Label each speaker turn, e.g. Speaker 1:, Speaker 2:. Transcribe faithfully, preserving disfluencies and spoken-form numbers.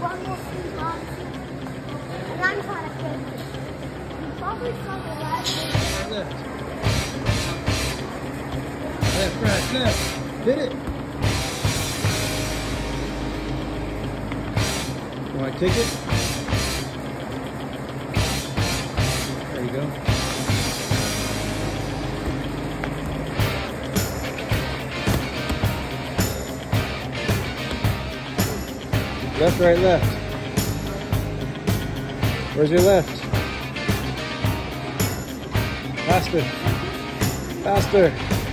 Speaker 1: one more few times. And I'm trying to finish it. You probably saw the last
Speaker 2: Left. Left, right, left. Hit it. You want to kick it? There you go. Left, right, left. Where's your left? Faster. Faster.